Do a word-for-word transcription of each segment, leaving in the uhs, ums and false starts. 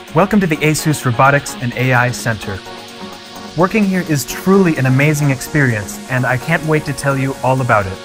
Welcome to the ASUS Robotics and A I Center. Working here is truly an amazing experience, and I can't wait to tell you all about it.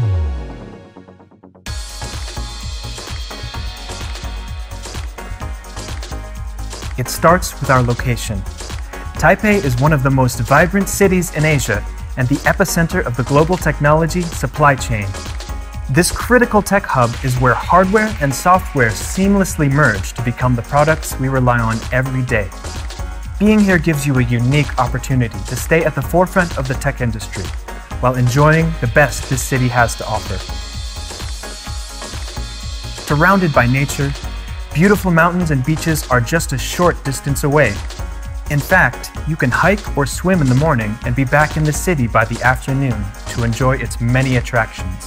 It starts with our location. Taipei is one of the most vibrant cities in Asia and the epicenter of the global technology supply chain. This critical tech hub is where hardware and software seamlessly merge to become the products we rely on every day. Being here gives you a unique opportunity to stay at the forefront of the tech industry while enjoying the best this city has to offer. Surrounded by nature, beautiful mountains and beaches are just a short distance away. In fact, you can hike or swim in the morning and be back in the city by the afternoon to enjoy its many attractions.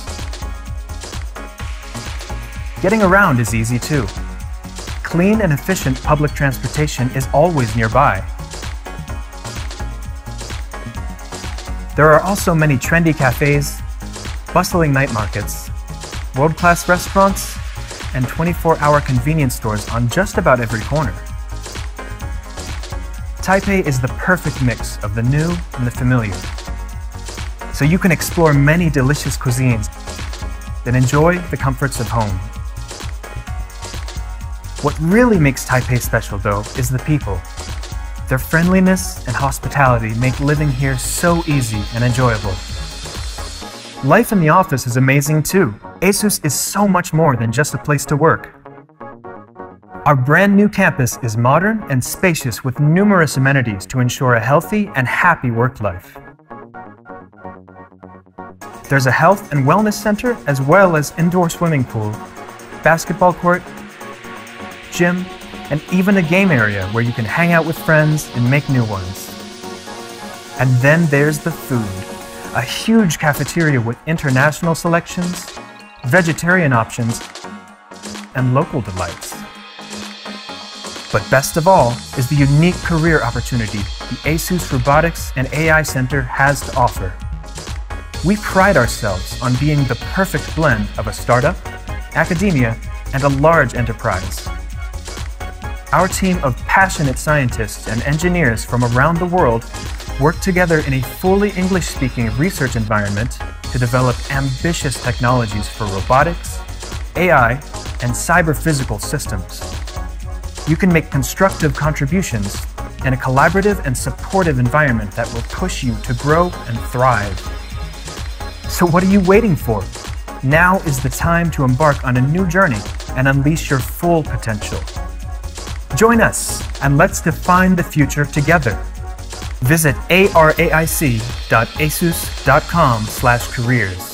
Getting around is easy too. Clean and efficient public transportation is always nearby. There are also many trendy cafes, bustling night markets, world-class restaurants, and twenty-four hour convenience stores on just about every corner. Taipei is the perfect mix of the new and the familiar, so you can explore many delicious cuisines and enjoy the comforts of home. What really makes Taipei special, though, is the people. Their friendliness and hospitality make living here so easy and enjoyable. Life in the office is amazing too. ASUS is so much more than just a place to work. Our brand new campus is modern and spacious with numerous amenities to ensure a healthy and happy work life. There's a health and wellness center as well as indoor swimming pool, basketball court, gym, and even a game area where you can hang out with friends and make new ones. And then there's the food. A huge cafeteria with international selections, vegetarian options, and local delights. But best of all is the unique career opportunity the ASUS Robotics and A I Center has to offer. We pride ourselves on being the perfect blend of a startup, academia, and a large enterprise. Our team of passionate scientists and engineers from around the world work together in a fully English-speaking research environment to develop ambitious technologies for robotics, A I, and cyber-physical systems. You can make constructive contributions in a collaborative and supportive environment that will push you to grow and thrive. So what are you waiting for? Now is the time to embark on a new journey and unleash your full potential. Join us and let's define the future together. Visit aric dot asus dot com slash careers.